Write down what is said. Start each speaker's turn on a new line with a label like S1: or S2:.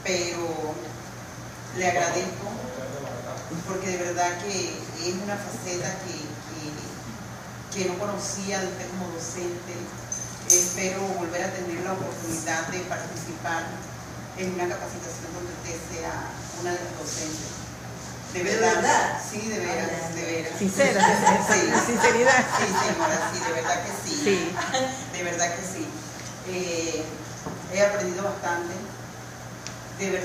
S1: pero le agradezco porque de verdad que es una faceta que no conocía de usted como docente. Espero volver a tener la oportunidad de participar en una capacitación donde usted sea una de las docentes. ¿De verdad? Sí, de veras, de veras.
S2: Sincera,
S1: sí.
S2: Sinceridad.
S1: Sí, señora, sí, de verdad que sí.
S2: Sí.
S1: De verdad que sí. He aprendido bastante. De verdad.